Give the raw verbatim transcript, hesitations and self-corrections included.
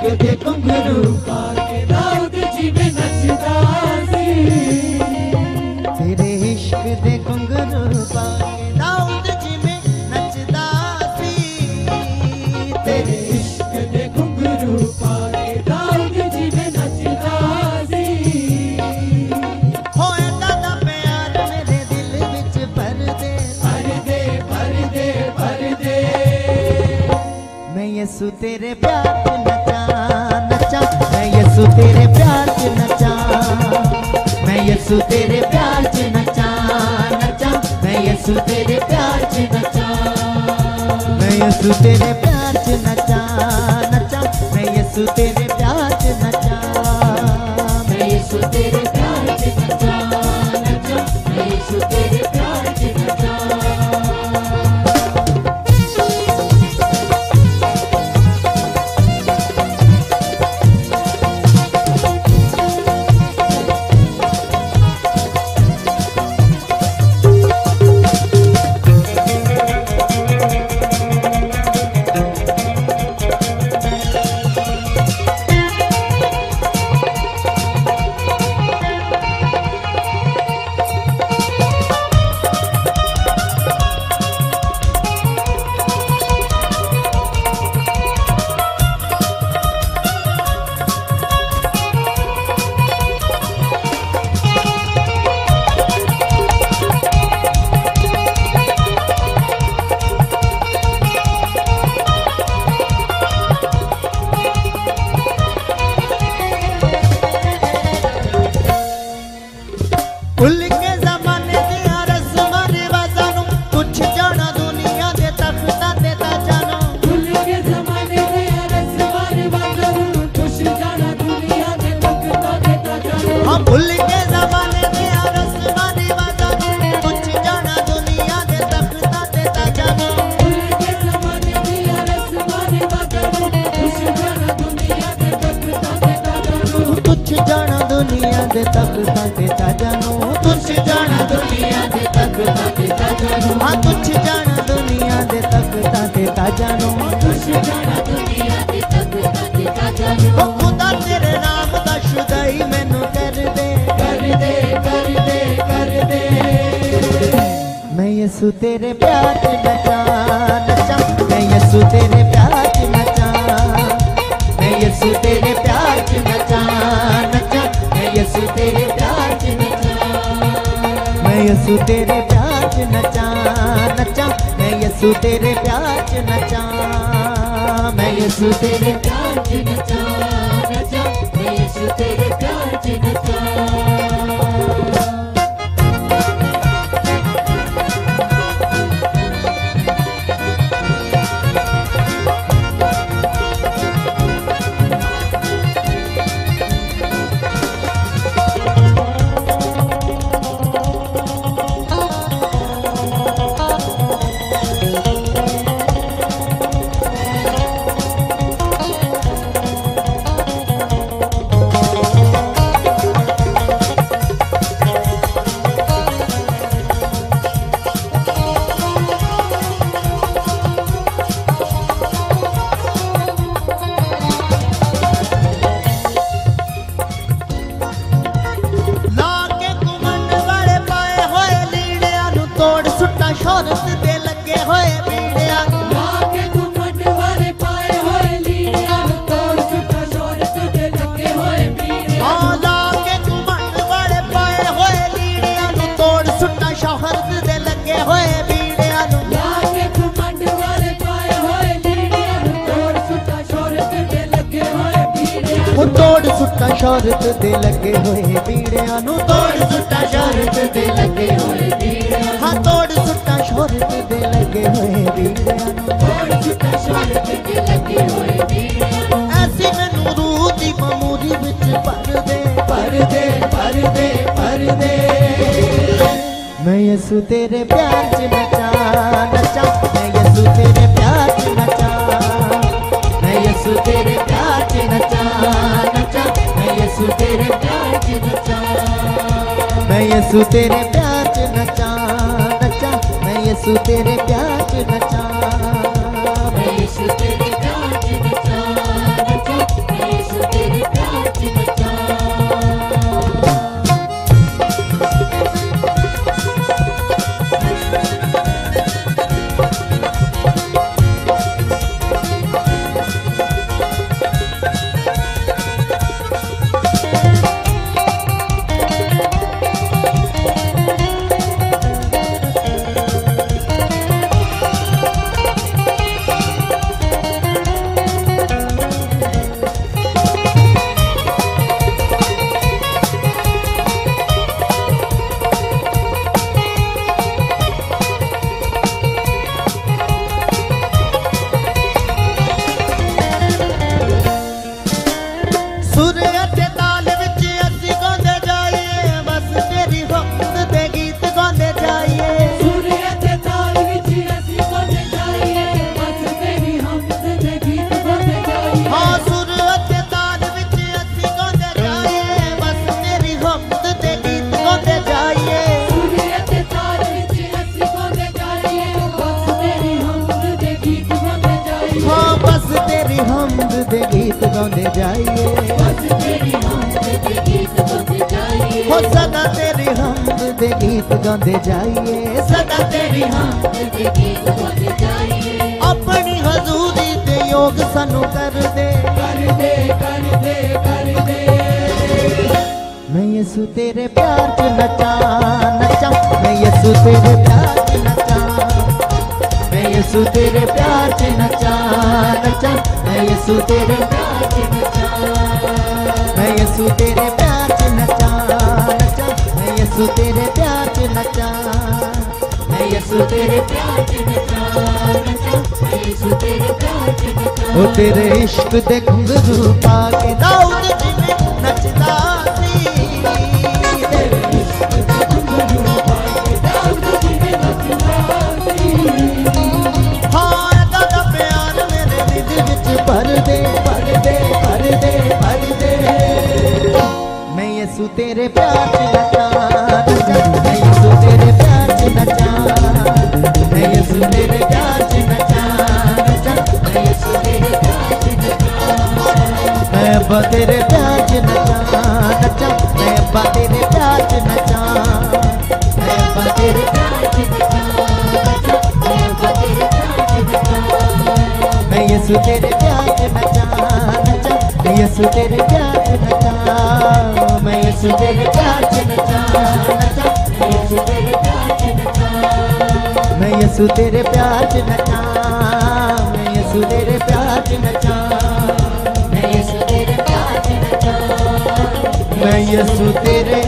दे घुंघरू पाके दाऊद जी में नचदा सी। तेरे इश्क दे घुंघरू पाके दाऊद जी में नचदा सी। तेरे इश्क दे घुंघरू पाके दाऊद जी में नचदा सी। होए दादा प्यार मेरे दिल विच भर दे भर दे भर दे भर दे। मैं यसु तेरे प्यार च नचा नचा। मैं यसु तेरे प्यार च नचा। मैं यसु तेरे प्यार च नचा नचा। मैं यसु तेरे प्यार च नचा। मैं यसु तेरे प्यार च नचा नचा। मैं यसु तेरे प्यार च नचा। मैं यीशु तेरे प्यार च नचा नचा। मैं यीशु तेरे प्यार च नचा। भुल के ज़माने दियां रस्मां रिवाज़ां नूं तुछ जाना दुनिया दे तख्तां ते ताजां नूं। भुल के ज़माने दियां रस्मां रिवाज़ां नूं तुछ जाना दुनिया दे तख्तां ते ताजां नूं। हाँ भुल के ज़माने दियां रस्मां रिवाज़ां नूं तुछ जाना दुनिया दे तख्तां ते ताजां नूं। भुल के ज़माने दियां रस्मां रिवाज़ां नूं तुछ जाना दुनिया दे तख्तां ते ताजां नूं। तुछ जाना दुनिया दे तख्तां ते ताजां नूं। तुछ जाना दुनिया दे तख्तां ते ताजां नूं। हाँ तुछ जाना दुनिया दे तख्तां ते ताजां नूं। तुछ जाना दुनिया दे तख्तां ते ताजां नूं। ओ खुदा तेरे नाम दा शुदाई मैनू कर दे कर दे कर दे कर दे। मैं यसु तेरे प्यार च नचा नचा। मैं यसु तेरे प्यार च नचा। मैं यसु तेरे प्यार च नचा नचा। मैं यसु तेरे प्यार च नचा। मैं यसु तेरे प्यार च नचा नचा। मैं यसु तेरे प्यार च नचा। मैं यसु तेरे प्यार च नचा नचा। मैं यीशु तेरे प्यार च नचा। शोहरत दे लगे होए बीड़िया। लाके घुमट वाले पाए होए लीड़िया नूं तोड़ सुट्टा शोहरत दे लगे होए बीड़िया। हाँ लाके घुमट वाले पाए होए लीड़िया नूं तोड़ सुट्टा शोहरत दे लगे होए बीड़िया नूं। लाके घुमट वाले पाए होए लीड़िया नूं तोड़ सुट्टा शोहरत दे लगे होए बीड़िया। वो तोड़ सुट्टा शोहरत दे लगे होए बीड़िया नूं। तोड़ सुट्टा शोहरत दे लगे होए बीड़िया। हाँ तोड़ सुट्टा शोहरत दे लगे होए बीड़िया नूं। तोड़ सुट्टा शोहरत दे लगे होए बीड़िया। ऐसी मैनू रूह दी ममूरी विच भर दे भर दे भर दे भर दे। मैं यसु तेरे प्यार च नचा नचा। मैं यसु तेरे प्यार च नचा। मैं यसु तेरे प्यार च नचा नचा। मैं यसु तेरे प्यार च नचा। मैं यसु तेरे प्यार च नचा नचा। मैं यसु तेरे प्यार च नचा। मैं यीशु तेरे प्यार च नचा नचा। मैं जाइए, बस तेरी हमद दे गीत गाते जाइए, हो सदा तेरी हमद दे गीत गाते जाइए, सदा तेरी हमद दे गीत गाते जाइए, अपनी हजूरी दे योग सानू कर दे, कर दे कर दे कर दे। मैं यसु तेरे प्यार च नचा नचा, मैं यसु तेरे प्यार च नचा, मैं यसु तेरे प्यार च नचा नचा, मैं यसु तेरे प्यार च नचा, मैं यसु तेरे प्यार च नचा नचा, मैं यसु तेरे प्यार च नचा, मैं यसु तेरे प्यार च नचा नचा, मैं यसु तेरे प्यार च नचा। ओ तेरे इश्क दे घुंघरू पा के दाऊद जिवें नचदा सी, तेरे इश्क दे घुंघरू पा के दाऊद जिवें नचदा सी, हाँ ऐदा दा प्यार मेरे दिल विच भर दे भर दे भर दे भर दे। मैं यसु तेरे प्यार च नचा नचा, मैं यसु तेरे प्यार च नचा, मैं यसु तेरे प्यार च नचा नचा, मैं यसु तेरे प्यार च नचा, मैं अब्बा तेरे प्यार च नचा नचा, मैं अब्बा तेरे प्यार च नचा, मैं अब्बा तेरे प्यार च नचा नचा, मैं अब्बा तेरे प्यार च नचा, मैं यसु तेरे प्यार च नचा नचा, मैं यसु तेरे प्यार च नचा, मैं यसु तेरे प्यार च नचा नचा, मैं यसु तेरे प्यार च नचा, मैं यसु तेरे प्यार च नचा, मैं यसु तेरे प्यार च नचा, मैं यसु तेरे प्यार च नचा, मैं यसु तेरे